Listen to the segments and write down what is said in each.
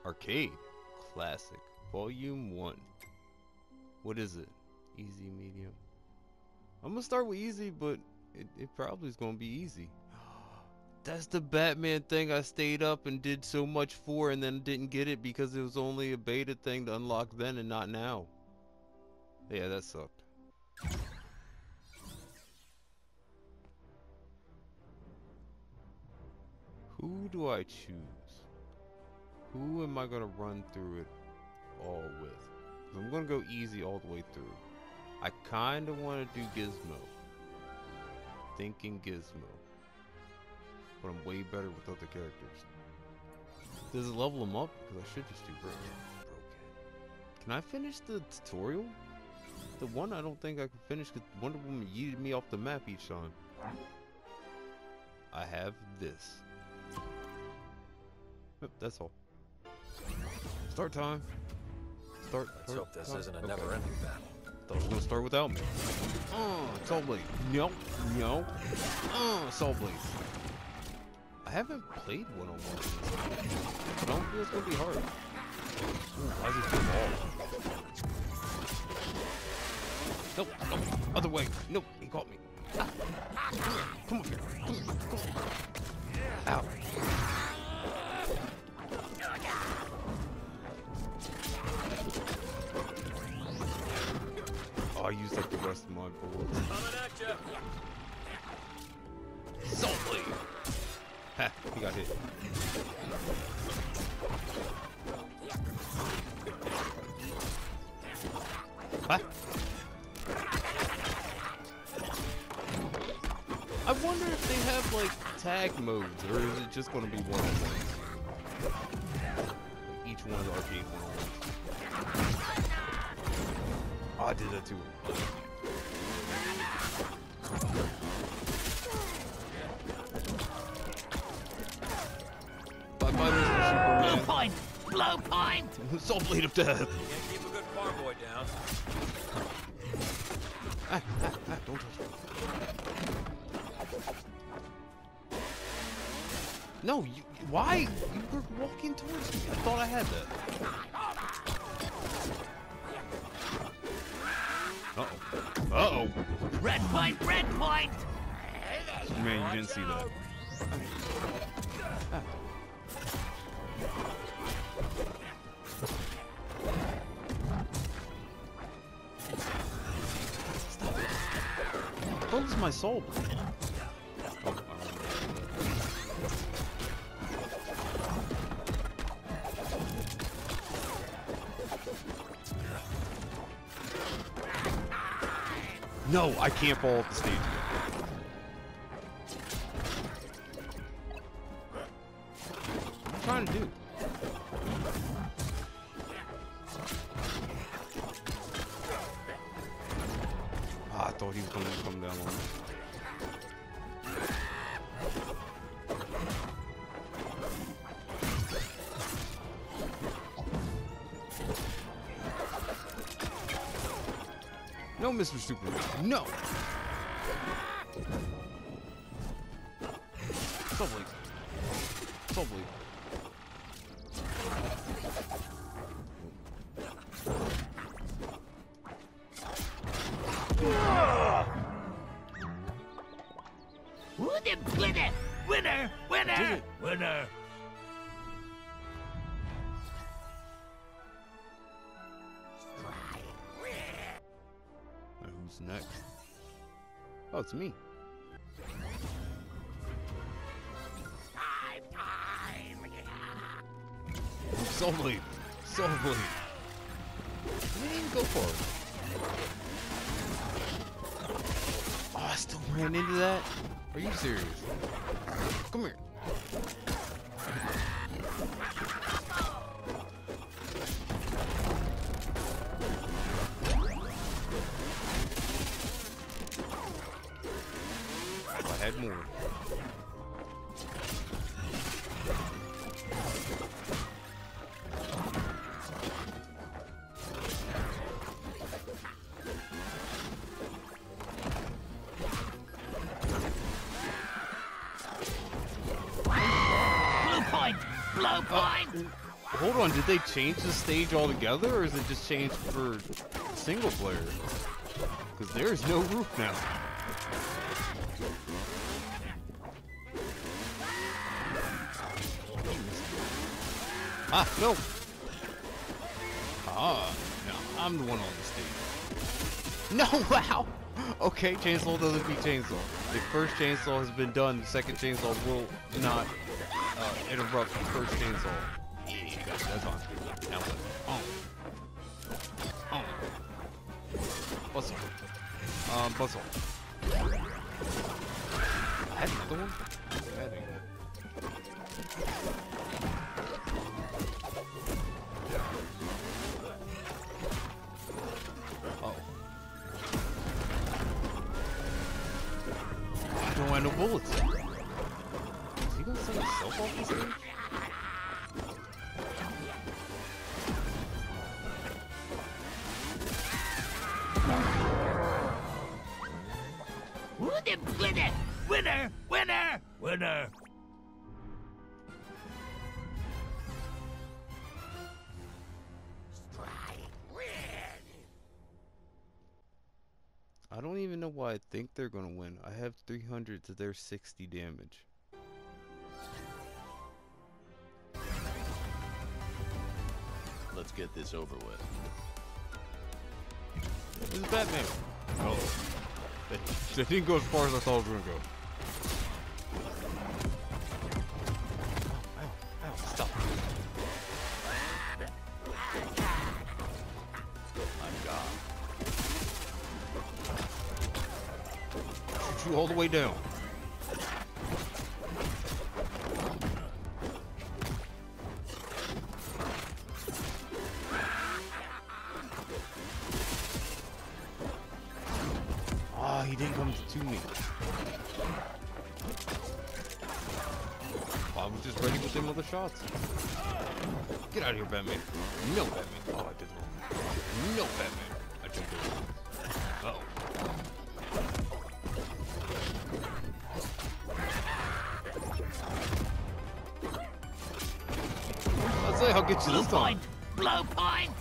Arcade Classic Volume 1. What is it? Easy, medium. I'm gonna start with easy, but it probably is gonna be easy. That's the Batman thing I stayed up and did so much for and then didn't get it because it was only a beta thing to unlock then and not now. Yeah, that sucked. Who do I choose? Who am I gonna run through it all with? 'Cause I'm gonna go easy all the way through. I kinda wanna do Gizmo. Thinking Gizmo. But I'm way better with other characters. Does it level them up? Because I should just do Broken. Can I finish the tutorial? The one I don't think I can finish because Wonder Woman yeeted me off the map each time. I have this. Yep, that's all. Start time. Let's hope this isn't a never-ending battle. Thought it was gonna start without me. Soul Blade. No, no. Soul Blade. I haven't played one-on-one. I don't feel it's gonna be hard. Ooh, why is it so ball? Nope, nope, other way. Nope, he caught me. Come here, come here, come here. Ow. Oh, I used up the rest of my bullets. Coming at ya. Soul Blade! Ha, he got hit. Huh? I wonder if they have like tag modes, or is it just gonna be one-on-one? Each one is arcade one-on-one. Oh, I did that too. Bye-bye, Mr. Superman. Blow point! Blow point! Soul Blade of Death. Can't keep a good farm boy down. Don't touch me. No, you, why? You were walking towards me. I thought I had that. Uh-oh. Uh-oh. Red point! Red point! Man, you didn't see that. Stop it. Focus my soul. No, I can't fall off the stage yet. What are you trying to do? Ah, I thought he was going to come down on me. No, Mr. Superman. No! Soul Blade. Soul Blade. Winner! Winner! Winner! Winner! Now who's next? Oh, it's me. Soul Blade. Soul Blade. You didn't even go for it. Oh, I still ran into that? Are you serious? Come here. If I had more. Blow point! hold on, did they change the stage altogether, or is it just changed for single player? Because there's no roof now. Ah, no! Ah, no, I'm the one on the stage. No, wow! Okay, chainsaw doesn't beat chainsaw. The first chainsaw has been done, the second chainsaw will not interrupt the first chainsaw. Yeah, you got it, that's on. Now what? Oh. Bustle. Bustle. I had another one? I don't have no bullets. Is he gonna send himself off the stage? Winner! Winner! Winner! Winner! I don't even know why I think they're gonna win. I have 300 to their 60 damage. Let's get this over with. This is Batman. Oh. They didn't go as far as I thought it was gonna go. Ow, stop. I'm gone. Shoot you all the way down. Ah, he didn't come to me. I was just ready with them other shots. Get out of here, Batman. No, Batman. Oh, I did wrong. No, Batman. I jumped over. Uh-oh. I'll say I'll get you this time. Blow point!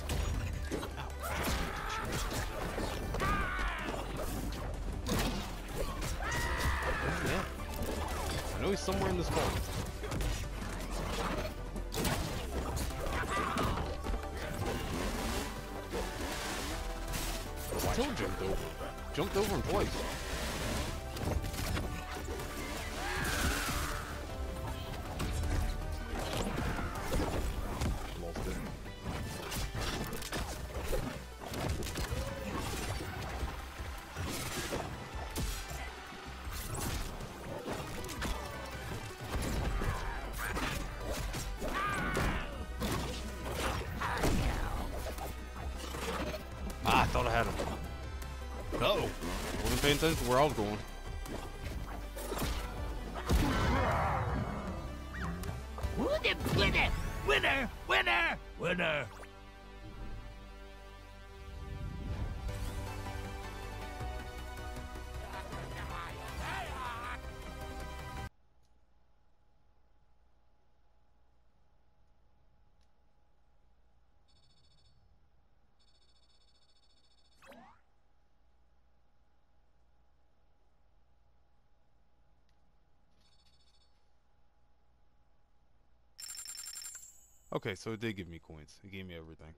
Yeah. I know he's somewhere in this hall. Still jumped over. Jumped over him twice. Lost it. Ah, I thought I had him. Uh-oh. Wasn't paying attention to where I was going. Winner! Winner! Winner! Winner! Okay, so it did give me coins. It gave me everything.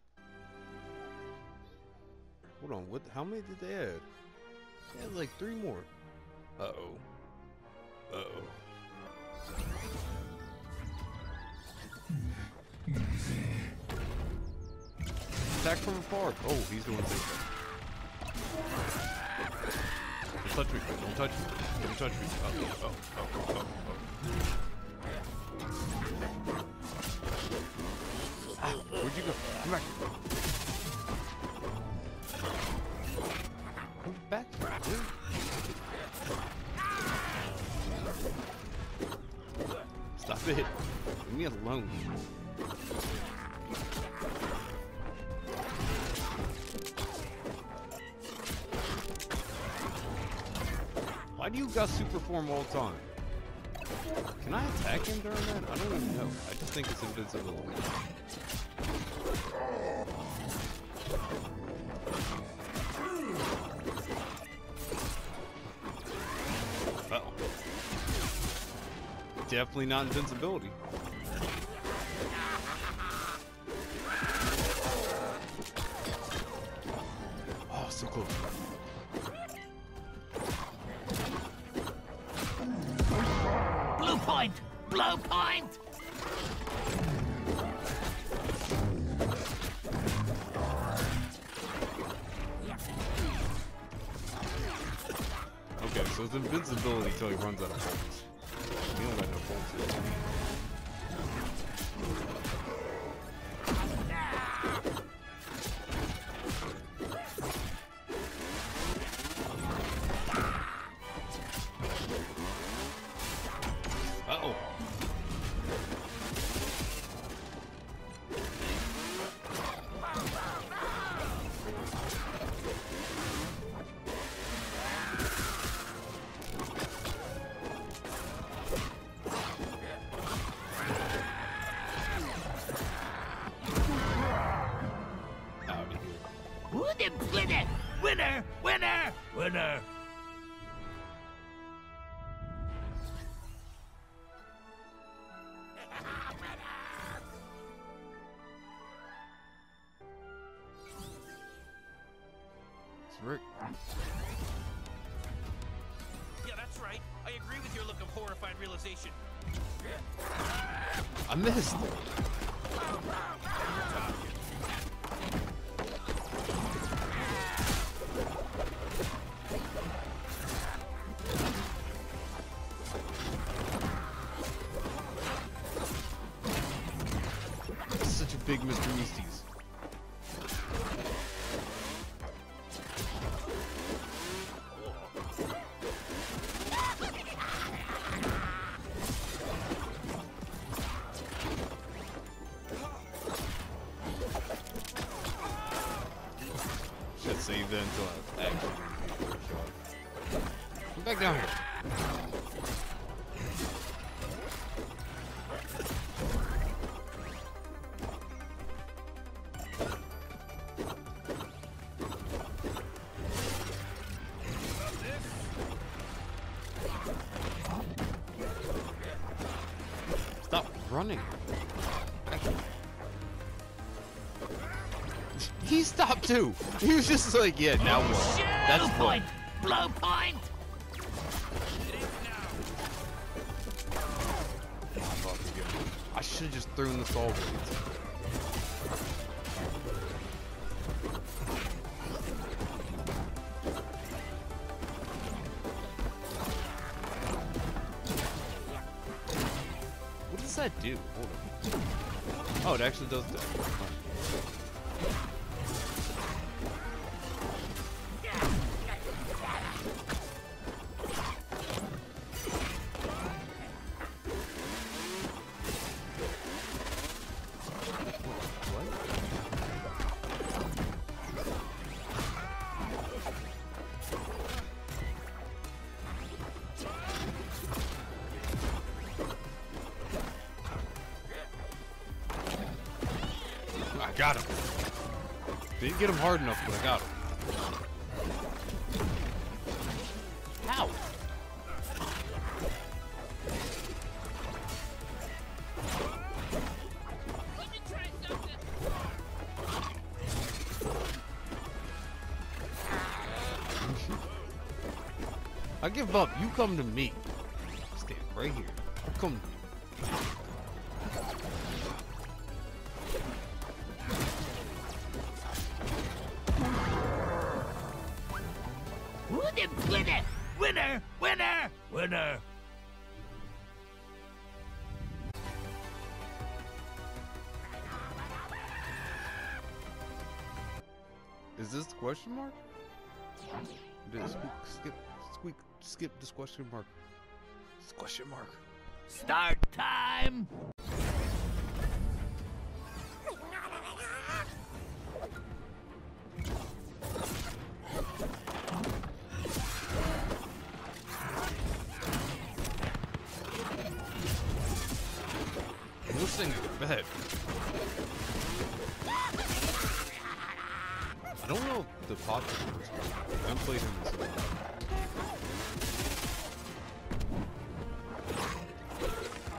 Hold on, what? How many did they add? They had like 3 more. Uh-oh. Uh-oh. Attack from afar. Oh, he's doing things. Don't touch me. Don't touch me. Don't touch me. Oh. Ah, where'd you go? Come back. Come back, dude. Stop it. Leave me alone. Why do you got super form all the time? Can I attack him during that? I don't even know. I just think it's invincibility. definitely not invincibility. Oh, so close. Blue point! Blue point! Okay, so it's invincibility until he runs out of bolts. He don't got no bolts. Uh-oh. Out of here. Winner! Winner! Winner! Winner! It's Rick. Yeah, that's right. I agree with your look of horrified realization. I missed. Such a big Mr. Easties. Should save that until I actually do the first shot. Come back down here. Stop running. He stopped too. He was just like, yeah, now what? That's Blue what. point! Blue point! I should have just thrown the saw blades. What does that do? Hold on. Oh, it actually does that. I got him. Didn't get him hard enough, but I got him. How? I give up. You come to me. Stand right here. You come to me. Winner! Winner! Winner! Winner! Is this the question mark? Did it skip this question mark? This question mark. Start time! This thing is bad. I don't know if the populars I haven't played him this long.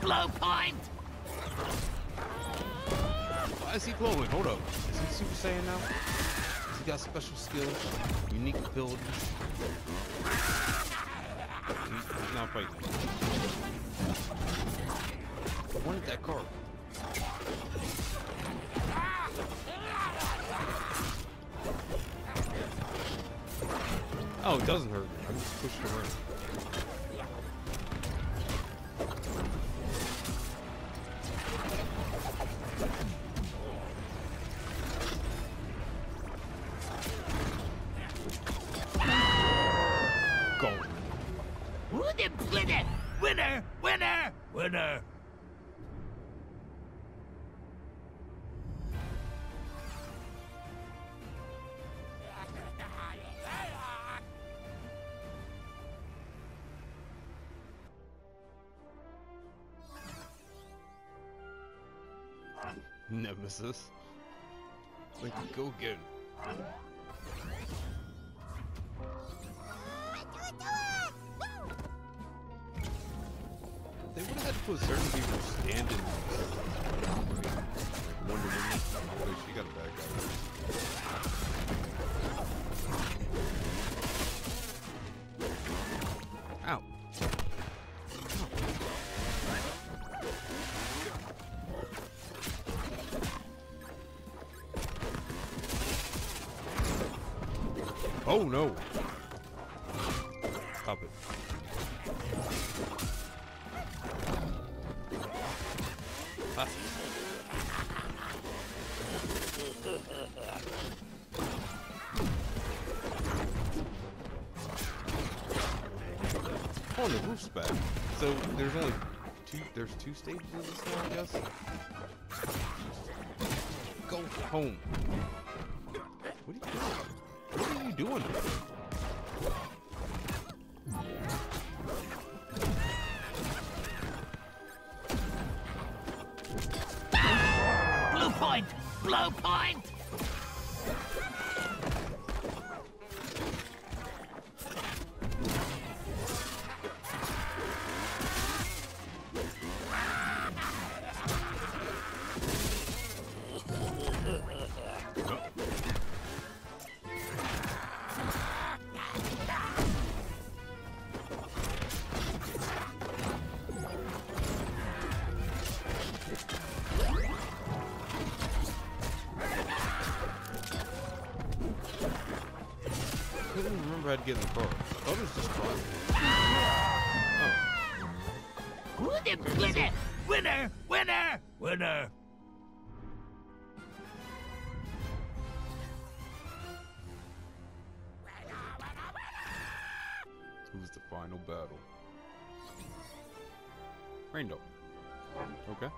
Blow point! Why is he glowing? Hold up. Is he Super Saiyan now? Has he got special skills? Unique abilities? He's not fighting. I wanted that card. Oh, it doesn't hurt me. I just pushed it around. Wooden Planet! Winner! Winner! Winner! Nemesis. Like, go again. They would have had to put certain people standing. Wonder Woman. Oh, she got a bad guy. Ow. Oh no! Stop it. Ah. Oh, the roof's back. So there's only two stages of this now, I guess? Go home. What are you doing? Blue point! Blow point! I couldn't remember how to get in the car. I thought it was just driving. Oh. Wooden Planet! Winner! Winner! Winner! Who's the final battle? Rainbow. Okay.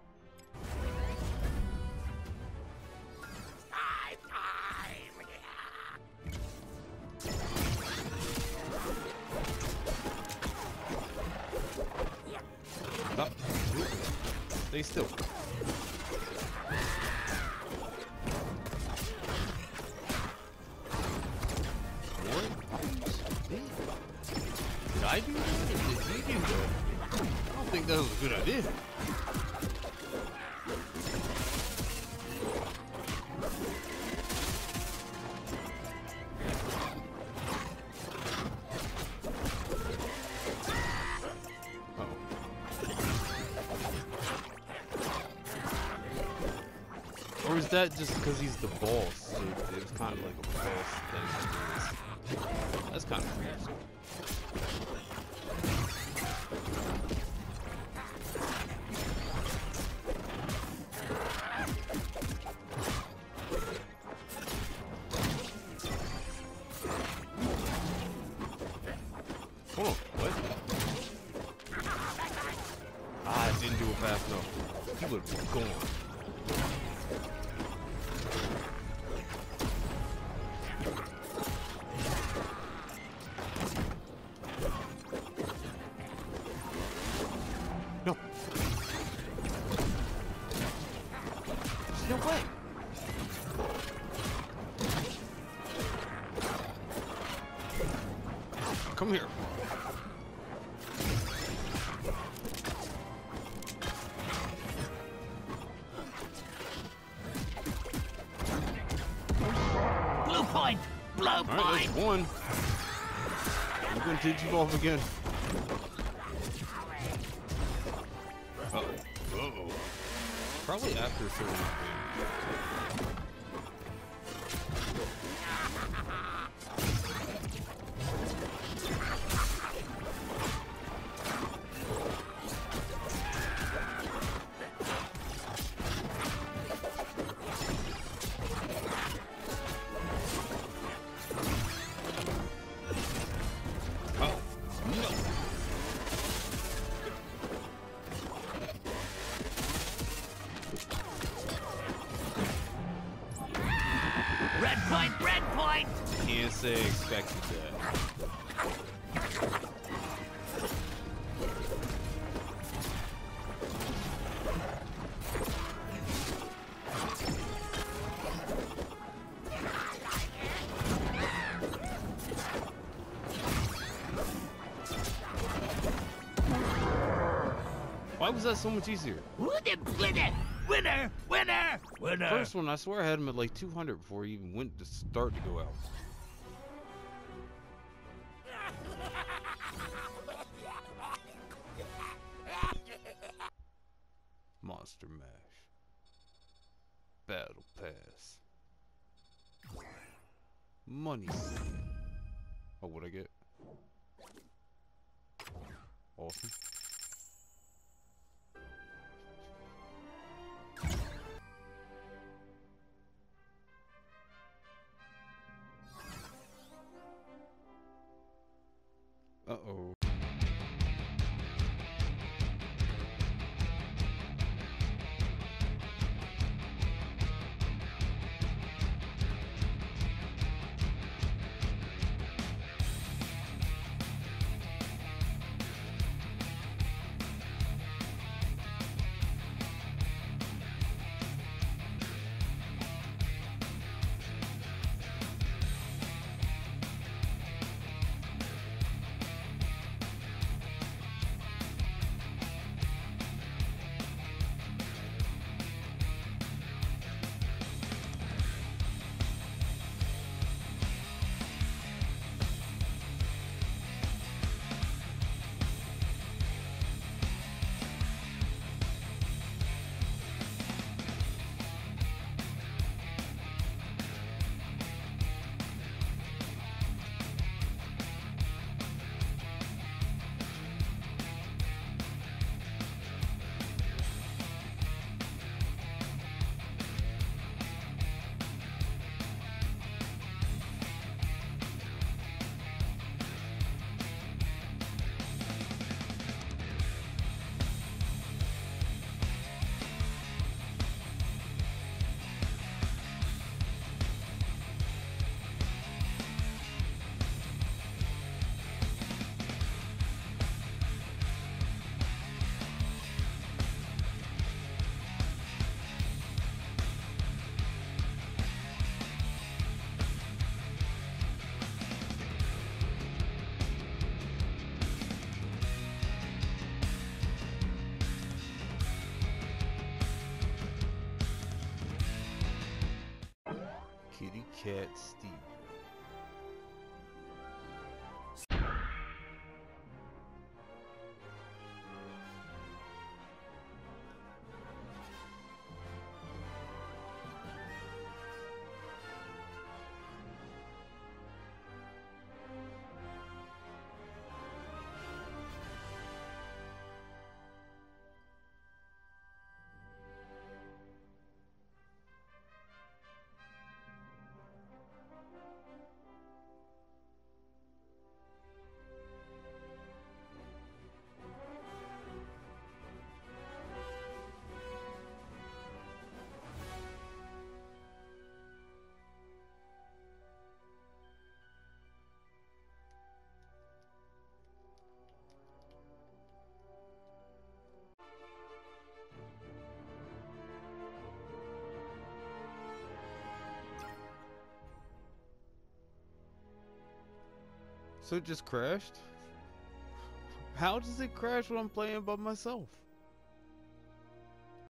Stop. Stay still. What? Did I do that? Did he do that? I don't think that was a good idea. Or is that just because he's the boss? So it was kind of like a boss thing. That's kind of weird. Hold on, what? Ah, I didn't do it fast enough. He would have been gone. No. There's no way. Come here. point! Blue Alright, point! that's one. I'm gonna Digivolve again. Uh-oh. Probably after so much damage. Red point! Red point! Can't say I expected that. Why was that so much easier? Winner! Winner! Winner! Winner! First one, I swear I had him at like 200 before he even went to start to go out. Monster Mash. Battle Pass. Money Scene. Oh, what'd I get? Awesome. Uh-oh. Kitty Cat Steve. So it just crashed? How does it crash when I'm playing by myself?